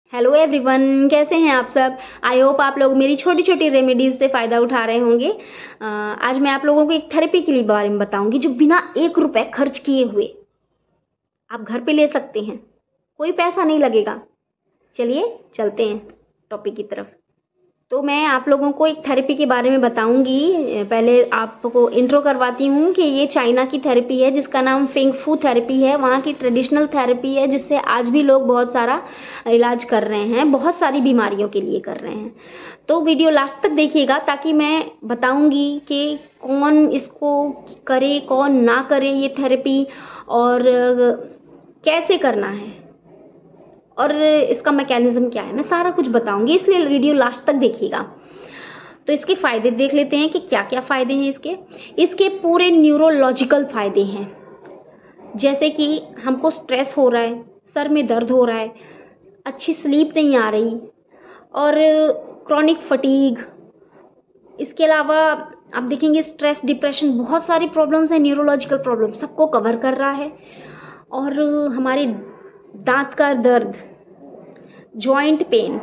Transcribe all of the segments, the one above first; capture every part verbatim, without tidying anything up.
Hello everyone, कैसे हैं आप सब। आई होप आप लोग मेरी छोटी छोटी रेमेडीज से फ़ायदा उठा रहे होंगे। अ, आज मैं आप लोगों को एक थेरेपी के लिए बारे में बताऊंगी जो बिना एक रुपए खर्च किए हुए आप घर पे ले सकते हैं। कोई पैसा नहीं लगेगा। चलिए चलते हैं टॉपिक की तरफ। तो मैं आप लोगों को एक थेरेपी के बारे में बताऊंगी। पहले आपको इंट्रो करवाती हूँ कि ये चाइना की थेरेपी है जिसका नाम फिंग फू थेरेपी है। वहाँ की ट्रेडिशनल थेरेपी है जिससे आज भी लोग बहुत सारा इलाज कर रहे हैं, बहुत सारी बीमारियों के लिए कर रहे हैं। तो वीडियो लास्ट तक देखिएगा ताकि मैं बताऊंगी कि कौन इसको करे कौन ना करे ये थेरेपी, और कैसे करना है और इसका मैकेनिज्म क्या है, मैं सारा कुछ बताऊंगी, इसलिए वीडियो लास्ट तक देखिएगा। तो इसके फ़ायदे देख लेते हैं कि क्या क्या फ़ायदे हैं इसके। इसके पूरे न्यूरोलॉजिकल फ़ायदे हैं, जैसे कि हमको स्ट्रेस हो रहा है, सर में दर्द हो रहा है, अच्छी स्लीप नहीं आ रही, और क्रॉनिक फटीग। इसके अलावा आप देखेंगे स्ट्रेस, डिप्रेशन, बहुत सारी प्रॉब्लम्स हैं, न्यूरोलॉजिकल प्रॉब्लम सबको कवर कर रहा है। और हमारे दांत का दर्द, joint pain,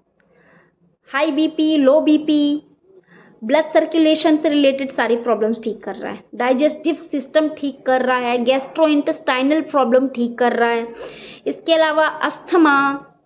high BP, low BP, blood circulation से रिलेटेड सारी प्रॉब्लम्स ठीक कर रहा है। डाइजेस्टिव सिस्टम ठीक कर रहा है, गैस्ट्रोइंटेस्टाइनल प्रॉब्लम ठीक कर रहा है। इसके अलावा अस्थमा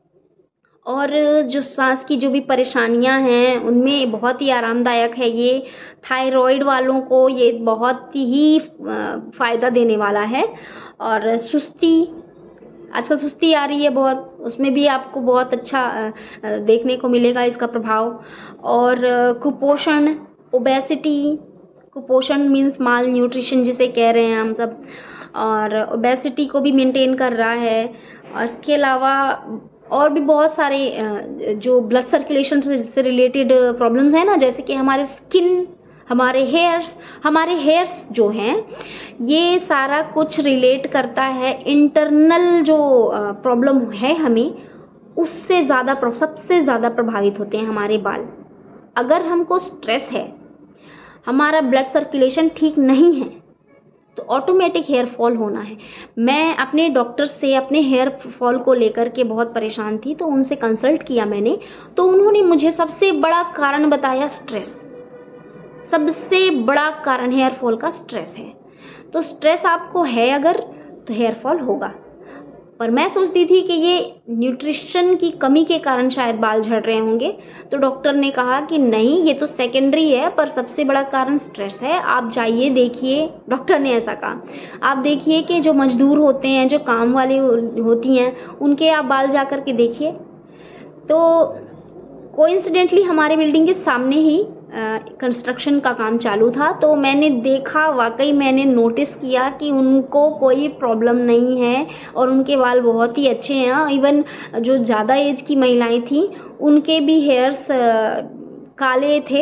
और जो सांस की जो भी परेशानियां हैं उनमें बहुत ही आरामदायक है ये। थायराइड वालों को ये बहुत ही फ़ायदा देने वाला है। और सुस्ती, आजकल सुस्ती आ रही है बहुत, उसमें भी आपको बहुत अच्छा देखने को मिलेगा इसका प्रभाव। और कुपोषण, ओबेसिटी, कुपोषण मीन्स माल न्यूट्रिशन जिसे कह रहे हैं हम सब, और ओबेसिटी को भी मेंटेन कर रहा है। और इसके अलावा और भी बहुत सारे जो ब्लड सर्कुलेशन से रिलेटेड प्रॉब्लम्स हैं ना, जैसे कि हमारे स्किन, हमारे हेयर्स हमारे हेयर्स जो हैं, ये सारा कुछ रिलेट करता है इंटरनल जो प्रॉब्लम है हमें, उससे ज़्यादा सबसे ज़्यादा प्रभावित होते हैं हमारे बाल। अगर हमको स्ट्रेस है, हमारा ब्लड सर्कुलेशन ठीक नहीं है, तो ऑटोमेटिक हेयर फॉल होना है। मैं अपने डॉक्टर से अपने हेयर फॉल को लेकर के बहुत परेशान थी, तो उनसे कंसल्ट किया मैंने, तो उन्होंने मुझे सबसे बड़ा कारण बताया स्ट्रेस। सबसे बड़ा कारण हेयर फॉल का स्ट्रेस है। तो स्ट्रेस आपको है अगर, तो हेयर फॉल होगा। और मैं सोचती थी कि ये न्यूट्रिशन की कमी के कारण शायद बाल झड़ रहे होंगे, तो डॉक्टर ने कहा कि नहीं, ये तो सेकेंडरी है, पर सबसे बड़ा कारण स्ट्रेस है। आप जाइए देखिए, डॉक्टर ने ऐसा कहा, आप देखिए कि जो मजदूर होते हैं, जो काम वाली होती हैं, उनके आप बाल जा कर के देखिए। तो कोइंसिडेंटली हमारे बिल्डिंग के सामने ही कंस्ट्रक्शन का काम चालू था, तो मैंने देखा, वाकई मैंने नोटिस किया कि उनको कोई प्रॉब्लम नहीं है और उनके बाल बहुत ही अच्छे हैं। इवन जो ज़्यादा एज की महिलाएं थीं, उनके भी हेयर्स काले थे।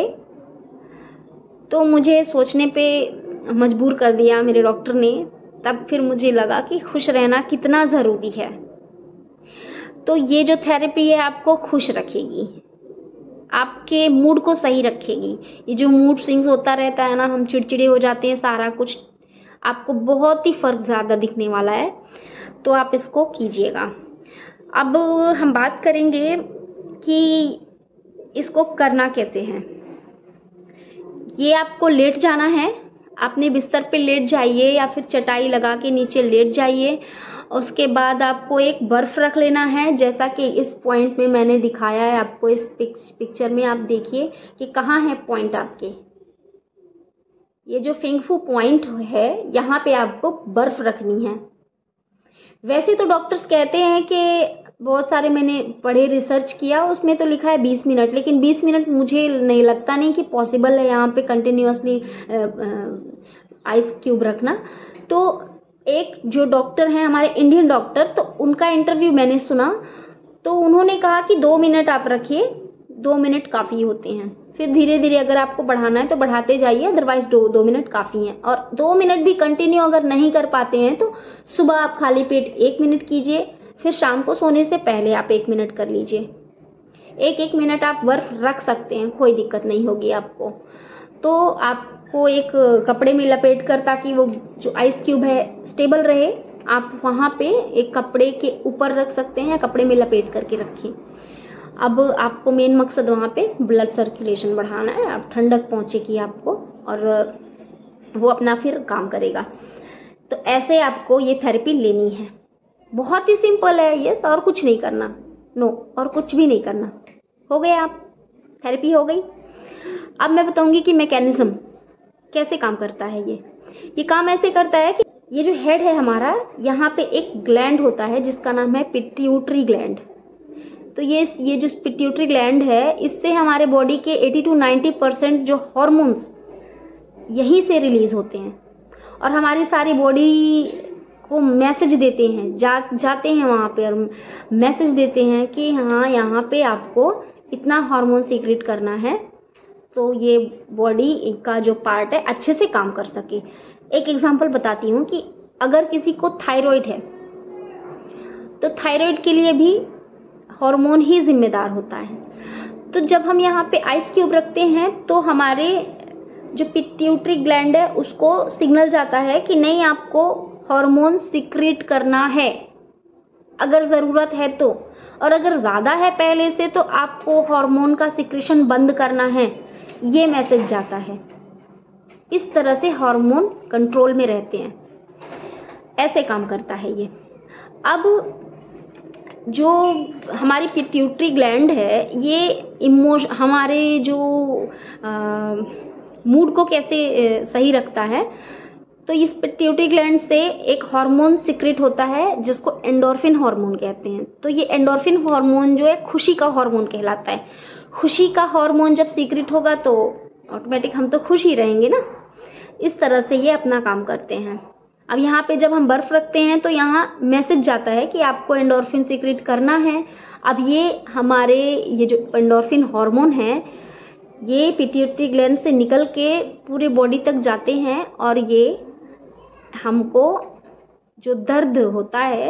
तो मुझे सोचने पे मजबूर कर दिया मेरे डॉक्टर ने। तब फिर मुझे लगा कि खुश रहना कितना ज़रूरी है। तो ये जो थेरेपी है आपको खुश रखेगी, आपके मूड को सही रखेगी। ये जो मूड स्विंग्स होता रहता है ना, हम चिड़चिड़े हो जाते हैं, सारा कुछ आपको बहुत ही फ़र्क ज़्यादा दिखने वाला है। तो आप इसको कीजिएगा। अब हम बात करेंगे कि इसको करना कैसे है। ये आपको लेट जाना है, अपने बिस्तर पे लेट जाइए या फिर चटाई लगा के नीचे लेट जाइए। उसके बाद आपको एक बर्फ़ रख लेना है, जैसा कि इस पॉइंट में मैंने दिखाया है आपको। इस पिक्चर में आप देखिए कि कहाँ है पॉइंट आपके। ये जो फिंग फू पॉइंट है, यहाँ पे आपको बर्फ़ रखनी है। वैसे तो डॉक्टर्स कहते हैं कि बहुत सारे, मैंने पढ़े, रिसर्च किया, उसमें तो लिखा है बीस मिनट, लेकिन बीस मिनट मुझे नहीं लगता नहीं कि पॉसिबल है यहाँ पे कंटिन्यूसली आइस क्यूब रखना। तो एक जो डॉक्टर हैं हमारे इंडियन डॉक्टर, तो उनका इंटरव्यू मैंने सुना, तो उन्होंने कहा कि दो मिनट आप रखिए, दो मिनट काफ़ी होते हैं। फिर धीरे धीरे अगर आपको बढ़ाना है तो बढ़ाते जाइए, अदरवाइज दो दो मिनट काफ़ी हैं। और दो मिनट भी कंटिन्यू अगर नहीं कर पाते हैं तो सुबह आप खाली पेट एक मिनट कीजिए, फिर शाम को सोने से पहले आप एक मिनट कर लीजिए। एक एक मिनट आप बर्फ़ रख सकते हैं, कोई दिक्कत नहीं होगी आपको। तो आपको एक कपड़े में लपेट कर, ताकि वो जो आइस क्यूब है स्टेबल रहे, आप वहाँ पे एक कपड़े के ऊपर रख सकते हैं या कपड़े में लपेट करके रखें। अब आपको मेन मकसद वहाँ पे ब्लड सर्कुलेशन बढ़ाना है, आप ठंडक पहुँचेगी आपको और वो अपना फिर काम करेगा। तो ऐसे आपको ये थेरेपी लेनी है। बहुत ही सिंपल है ये, और कुछ नहीं करना, नो और कुछ भी नहीं करना। हो गया, आप थेरेपी हो गई। अब मैं बताऊंगी कि मैकेनिज्म कैसे काम करता है। ये ये काम ऐसे करता है कि ये जो हेड है हमारा, यहाँ पे एक ग्लैंड होता है जिसका नाम है पिट्यूटरी ग्लैंड। तो ये ये जो पिट्यूटरी ग्लैंड है, इससे हमारे बॉडी के अस्सी टू नब्बे परसेंट जो हार्मोन्स यहीं से रिलीज होते हैं और हमारी सारी बॉडी को मैसेज देते हैं, जा जाते हैं वहाँ पे और मैसेज देते हैं कि हाँ यहाँ पे आपको इतना हार्मोन सीक्रेट करना है, तो ये बॉडी का जो पार्ट है अच्छे से काम कर सके। एक एग्जांपल बताती हूँ कि अगर किसी को थायराइड है तो थायराइड के लिए भी हार्मोन ही जिम्मेदार होता है। तो जब हम यहाँ पे आइस क्यूब रखते हैं तो हमारे जो पिट्यूटरी ग्लैंड है उसको सिग्नल जाता है कि नहीं, आपको हार्मोन सीक्रेट करना है अगर ज़रूरत है तो, और अगर ज़्यादा है पहले से तो आपको हार्मोन का सीक्रेशन बंद करना है, ये मैसेज जाता है। इस तरह से हार्मोन कंट्रोल में रहते हैं, ऐसे काम करता है ये। अब जो हमारी पिट्यूटरी ग्लैंड है ये इमोश हमारे जो मूड को कैसे सही रखता है, तो इस पिट्यूटरी ग्लैंड से एक हार्मोन सीक्रेट होता है जिसको एंडोर्फिन हार्मोन कहते हैं। तो ये एंडोर्फिन हार्मोन जो है खुशी का हार्मोन कहलाता है। खुशी का हार्मोन जब सीक्रेट होगा तो ऑटोमेटिक हम तो खुश ही रहेंगे ना। इस तरह से ये अपना काम करते हैं। अब यहाँ पे जब हम बर्फ रखते हैं तो यहाँ मैसेज जाता है कि आपको एंडोर्फिन सीक्रेट करना है। अब ये हमारे ये जो एंडोर्फिन हार्मोन है ये पिट्यूटरी ग्लैंड से निकल के पूरे बॉडी तक जाते हैं और ये हमको जो दर्द होता है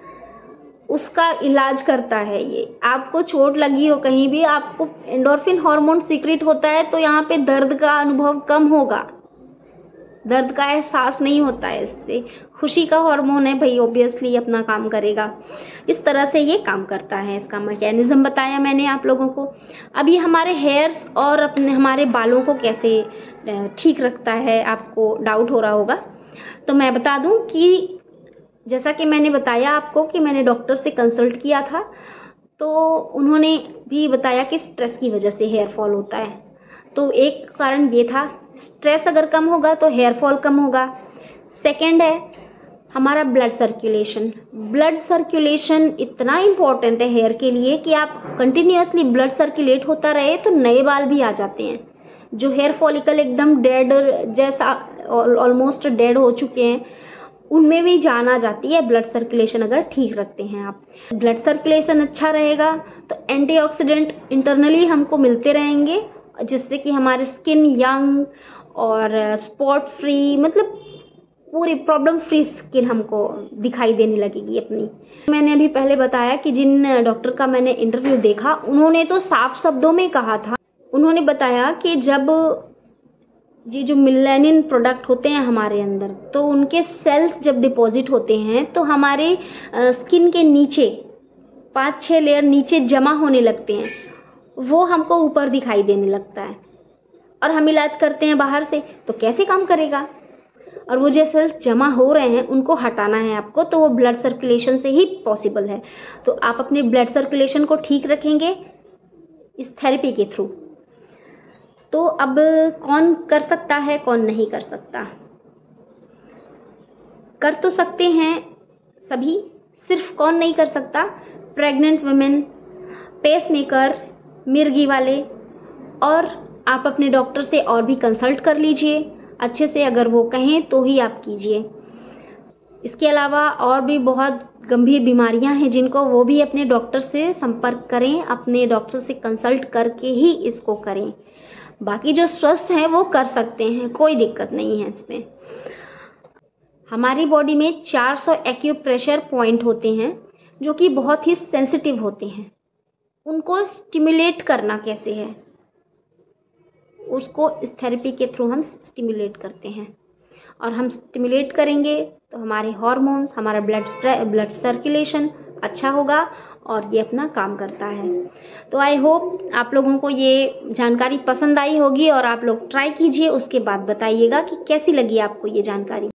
उसका इलाज करता है। ये आपको चोट लगी हो कहीं भी, आपको एंडोर्फिन हार्मोन सीक्रेट होता है तो यहाँ पे दर्द का अनुभव कम होगा, दर्द का एहसास नहीं होता है। इससे खुशी का हार्मोन है भाई, ऑब्वियसली अपना काम करेगा। इस तरह से ये काम करता है। इसका मैकेनिज्म बताया मैंने आप लोगों को। अब ये हमारे हेयर्स और अपने हमारे बालों को कैसे ठीक रखता है, आपको डाउट हो रहा होगा। तो मैं बता दूं कि जैसा कि मैंने बताया आपको कि मैंने डॉक्टर से कंसल्ट किया था, तो उन्होंने भी बताया कि स्ट्रेस की वजह से हेयर फॉल होता है। तो एक कारण ये था, स्ट्रेस अगर कम होगा तो हेयर फॉल कम होगा। सेकेंड है हमारा ब्लड सर्कुलेशन। ब्लड सर्कुलेशन इतना इम्पोर्टेंट है हेयर के लिए कि आप कंटिन्यूअसली ब्लड सर्कुलेट होता रहे तो नए बाल भी आ जाते हैं। जो हेयर फॉलिकल एकदम डेड जैसा ऑलमोस्ट डेड हो चुके हैं उनमें भी जान आ जाती है ब्लड सर्कुलेशन अगर ठीक रखते हैं आप। ब्लड सर्कुलेशन अच्छा रहेगा तो एंटीऑक्सीडेंट इंटरनली हमको मिलते रहेंगे जिससे कि हमारी स्किन यंग और स्पॉट फ्री, मतलब पूरी प्रॉब्लम फ्री स्किन हमको दिखाई देने लगेगी अपनी। मैंने अभी पहले बताया कि जिन डॉक्टर का मैंने इंटरव्यू देखा उन्होंने तो साफ शब्दों में कहा था, उन्होंने बताया कि जब ये जो मिलेनिन प्रोडक्ट होते हैं हमारे अंदर तो उनके सेल्स जब डिपॉजिट होते हैं तो हमारे स्किन के नीचे पाँच छः लेयर नीचे जमा होने लगते हैं, वो हमको ऊपर दिखाई देने लगता है और हम इलाज करते हैं बाहर से, तो कैसे काम करेगा। और वो जो सेल्स जमा हो रहे हैं उनको हटाना है आपको, तो वो ब्लड सर्कुलेशन से ही पॉसिबल है। तो आप अपने ब्लड सर्कुलेशन को ठीक रखेंगे इस थेरेपी के थ्रू। तो अब कौन कर सकता है कौन नहीं कर सकता? कर तो सकते हैं सभी, सिर्फ कौन नहीं कर सकता? प्रेग्नेंट वुमेन, पेसमेकर, मिर्गी वाले, और आप अपने डॉक्टर से और भी कंसल्ट कर लीजिए अच्छे से, अगर वो कहें तो ही आप कीजिए। इसके अलावा और भी बहुत गंभीर बीमारियां हैं जिनको वो भी अपने डॉक्टर से संपर्क करें, अपने डॉक्टर से कंसल्ट करके ही इसको करें। बाकी जो स्वस्थ हैं वो कर सकते हैं, कोई दिक्कत नहीं है इसमें। हमारी बॉडी में चार सौ एक्यूप्रेशर पॉइंट होते हैं जो कि बहुत ही सेंसिटिव होते हैं। उनको स्टिमुलेट करना कैसे है, उसको इस थेरेपी के थ्रू हम स्टिमुलेट करते हैं। और हम स्टिमुलेट करेंगे तो हमारे हार्मोन्स, हमारा ब्लड ब्लड सर्कुलेशन अच्छा होगा और ये अपना काम करता है। तो आई होप आप लोगों को ये जानकारी पसंद आई होगी और आप लोग ट्राई कीजिए, उसके बाद बताइएगा कि कैसी लगी आपको ये जानकारी।